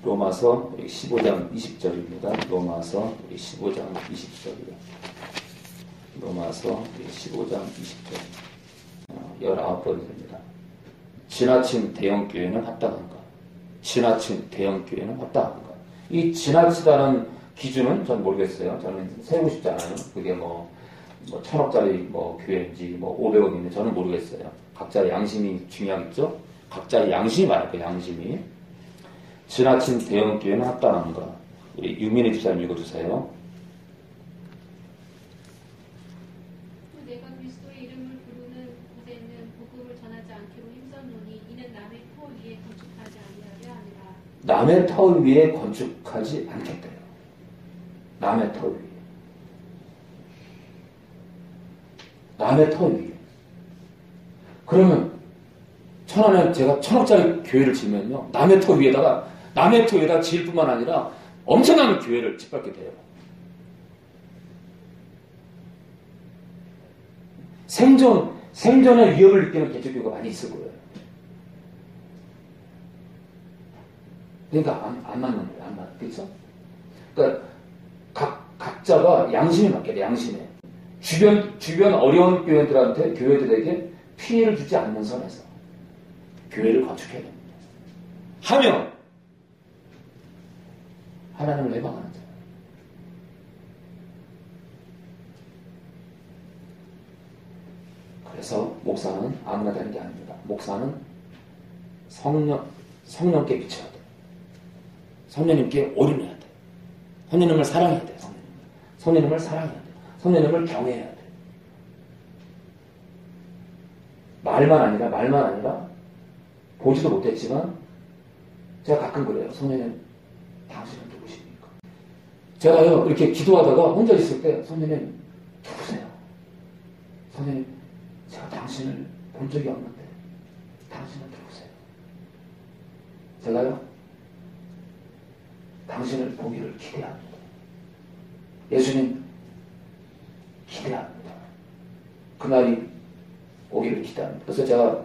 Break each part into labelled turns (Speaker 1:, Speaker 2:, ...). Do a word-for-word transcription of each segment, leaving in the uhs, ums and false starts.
Speaker 1: 로마서 십오 장 이십 절입니다. 로마서 십오 장 이십 절이요. 로마서 십오 장 이십 절. 열아홉 번째입니다. 지나친 대형교회는 합당한가? 지나친 대형교회는 합당한가? 이 지나치다는 기준은 전 모르겠어요. 저는 세우고 싶지 않아요. 그게 뭐, 뭐 천억짜리 뭐 교회인지 뭐 오백억인지 저는 모르겠어요. 각자의 양심이 중요하겠죠? 각자의 양심이 말할 거예요. 양심이. 지나친 대형교회는 합당한가? 우리 유민희 집사님 읽어주세요.
Speaker 2: 내가 그리스도의 이름을 부르는 곳에는 복음을 전하지 않기로 힘썼노니 이는 남의 터 위에 건축하지 아니하려 함이라.
Speaker 1: 남의 터 위에 건축하지 않겠대요. 남의 터 위에. 남의 터 위에. 그러면 천안에 제가 천억짜리 교회를 지면요. 남의 터 위에다가 남의 터 위에다가 지을 뿐만 아니라 엄청난 교회를 짓밟게 돼요. 생존, 생존의 위협을 느끼는 개척교회가 많이 있을 거예요. 그러니까 안, 안 맞는 거예요. 안 맞는. 그렇죠? 그러니까 각, 각자가 양심이 맞게 돼. 양심에. 주변, 주변 어려운 교회들한테, 교회들에게 피해를 주지 않는 선에서 교회를 건축해야 됩니다. 하며 하나님을 해방하는 자. 그래서 목사는 아무나 되는 게 아닙니다. 목사는 성령, 성령께 비춰야 돼. 성령님께 올인해야 돼. 성령님을 사랑해야 돼. 성령님을. 성령님을 사랑해야 돼. 성령님을 경외해야 돼. 말만 아니라 말만 아니라 보지도 못했지만 제가 가끔 그래요. 성령님 당신은 누구십니까? 제가요 이렇게 기도하다가 혼자 있을 때 성령님 누구세요? 성령님 제가 당신을 본 적이 없는데 당신은 누구세요? 제가요 당신을 보기를 기대합니다. 예수님 기대합니다. 그날이 오기를 기대합니다. 그래서 제가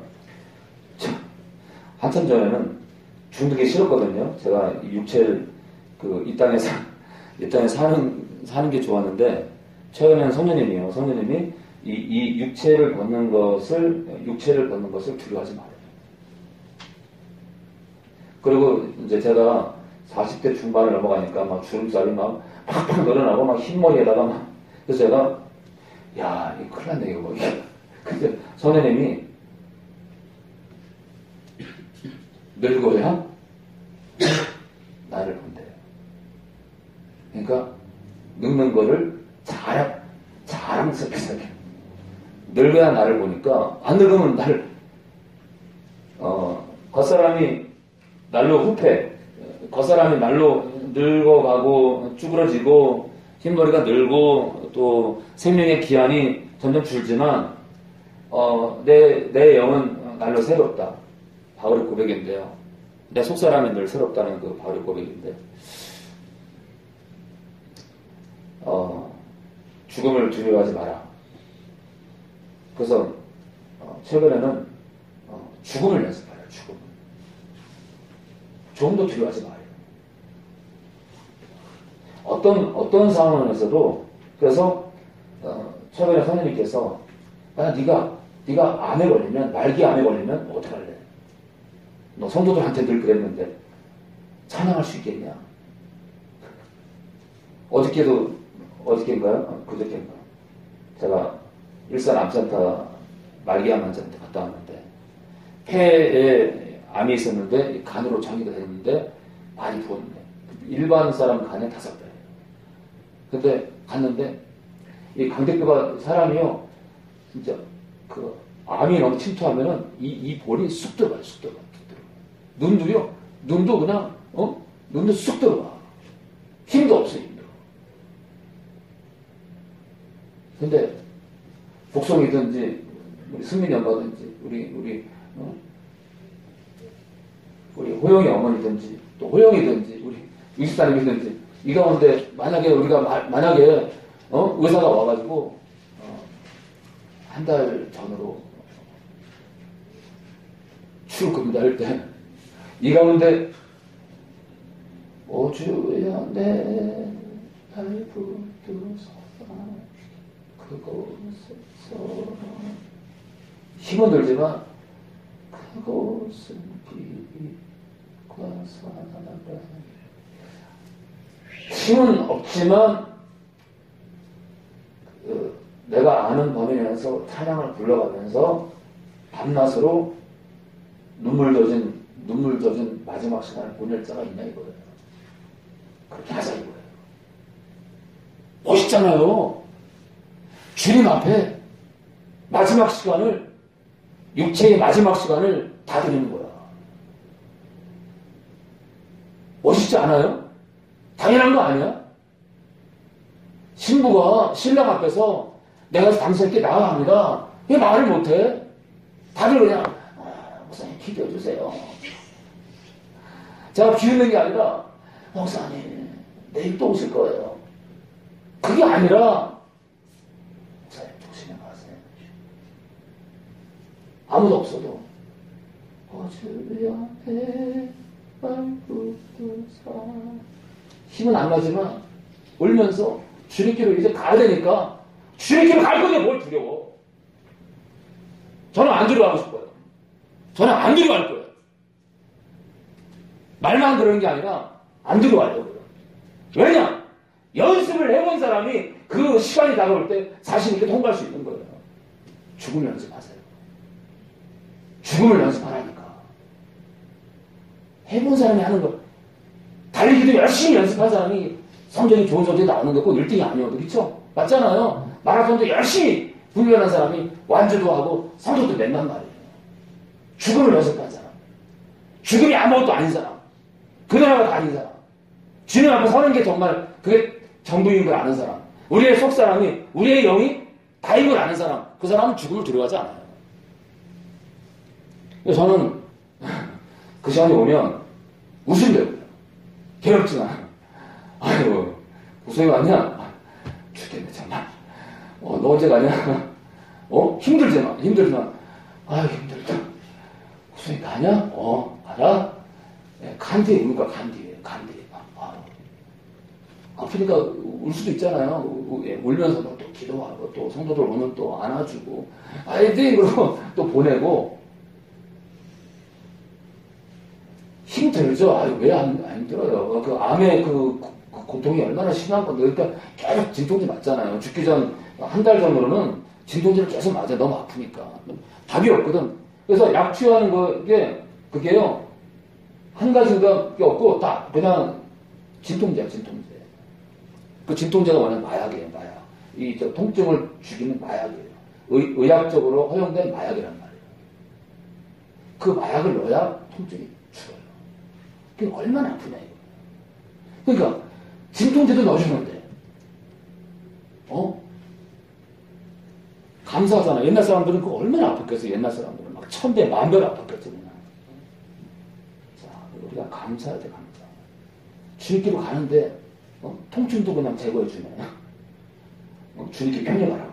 Speaker 1: 한참 전에는 중독이 싫었거든요. 제가 육체를 그 이 땅에 사, 이 땅에 사는 사는 게 좋았는데 최근에는 성령님이요. 성령님이 이, 이 육체를 벗는 것을 육체를 벗는 것을 두려워하지 말아요. 그리고 이제 제가 사십 대 중반을 넘어가니까 막 주름살이 막 팍팍 늘어나고 막 흰머리에다가 막 그래서 제가 야 이거 큰일 났네 이거. 근데 성령님이 늙어야 나를 본대요. 그러니까 늙는 거를 자랑, 자랑스럽게 생각해요. 늙어야 나를 보니까 안 늙으면 나를 어, 겉사람이 날로 후패, 겉사람이 날로 늙어가고 쭈그러지고 흰머리가 늘고 또 생명의 기한이 점점 줄지만 어, 내, 내 영은 날로 새롭다. 바울의 고백인데요. 내 속사람이 늘 새롭다는 그 바울의 고백인데, 어, 죽음을 두려워하지 마라. 그래서, 어, 최근에는, 어, 죽음을 연습하라, 죽음. 좀 더 두려워하지 마라. 어떤, 어떤 상황에서도, 그래서, 어, 최근에 선생님께서, 아, 네가, 네가 암에 걸리면, 말기 암에 걸리면 어떡할래? 너 성도들한테 늘 그랬는데 찬양할 수 있겠냐? 어저께도 어저께인가요? 그저께인가? 제가 일산 암센터 말기암 환자한테 갔다 왔는데 폐에 암이 있었는데 간으로 정리가 됐는데 많이 부었네. 일반 사람 간에 다섯 배예요. 근데 갔는데 이 강대표가 사람이요 진짜 그 암이 너무 침투하면은 이, 이 볼이 쑥 들어가요. 쑥 들어가. 눈도요, 눈도 그냥, 어? 눈도 쑥 들어가. 힘도 없어, 힘도. 근데, 복성이든지, 우리 승민이 엄마든지, 우리, 우리, 어? 우리 호영이 어머니든지, 또 호영이든지, 우리 이십사님이든지, 이 가운데, 만약에 우리가, 마, 만약에, 어? 의사가 와가지고, 어, 한 달 전으로 출급입니다 할 때, 이 가운데 오 주여 내 발붙들어서 그곳에서 힘은 들지만 그곳은 빛과 사랑을 힘은 없지만 그 내가 아는 범위 내에서 찬양을 불러가면서 밤낮으로 눈물 젖은 눈물 젖은 마지막 시간을 보낼 자가 있냐 이거예요. 그렇게 하자 이거예요. 멋있잖아요. 주님 앞에 마지막 시간을 육체의 마지막 시간을 다 드리는 거야. 멋있지 않아요? 당연한 거 아니야? 신부가 신랑 앞에서 내가 당신께 나아갑니다. 왜 말을 못해? 다들 그냥 아, 목사님 기도해 주세요. 제가 비웃는 게 아니라 목사님 내일 또 오실 거예요. 그게 아니라 목사님 조심해 가세요. 아무도 없어도 어주야 해발부두사 힘은 안 나지만 울면서 주님께로 이제 가야 되니까 주님께로 갈 건데 뭘 두려워. 저는 안 들어가고 싶어요. 저는 안 들어갈 거예요. 말만 그러는 게 아니라 안 들어가려고요. 왜냐? 연습을 해본 사람이 그 시간이 다가올 때 자신 있게 통과할 수 있는 거예요. 죽음을 연습하세요. 죽음을 연습하라니까. 해본 사람이 하는 거. 달리기도 열심히 연습한 사람이 성적이 좋은 성적이 나오는 거고 일 등이 아니어도 그렇죠? 맞잖아요. 마라톤도 열심히 훈련한 사람이 완주도 하고 성적도 낸단 말이에요. 죽음을 연습한 사람. 죽음이 아무것도 아닌 사람. 그나마가 다 아닌 사람. 주님 앞에 서는 게 정말 그게 전부인 걸 아는 사람. 우리의 속사람이 우리의 영이 다인 걸 아는 사람. 그 사람은 죽음을 두려워하지 않아요. 저는 그 시간이 오면 웃음대요. 괴롭지만 아유 고생이 왔냐? 아, 죽겠네 정말. 어, 너 언제 가냐? 어? 힘들지만 힘들지만 아유 힘들다. 고생이 가냐? 어 가라. 네, 간디에 우는 거야. 간디에 간디. 아, 아프니까 울 수도 있잖아요. 우, 예, 울면서 또 기도하고 또 성도들 오면 또 안아주고 아이들 그러고 또 보내고 힘들죠. 아유 왜 안 안 힘들어요. 그 암의 그, 그 고통이 얼마나 심한 건데 그러니까 계속 진통제 맞잖아요. 죽기 전 한 달 전으로는 진통제를 계속 맞아. 너무 아프니까 답이 없거든. 그래서 약 취하는 거게 그게요 한 가지밖에 없고 다 그냥 진통제야 진통제. 그 진통제가 뭐냐면 마약이에요. 마약. 이 저 통증을 죽이는 마약이에요. 의, 의학적으로 허용된 마약이란 말이에요. 그 마약을 넣어야 통증이 죽어요. 그게 얼마나 아프냐 이거. 그러니까 진통제도 넣어주는데 어? 감사하잖아. 옛날 사람들은 그거 얼마나 아팠겠어. 옛날 사람들은 막 천배 만배로 아팠겠지. 자, 우리가 감사해야 돼. 감사. 주님께로 가는데 어? 통증도 그냥 제거해 주네. 어? 주님께 편히 가라.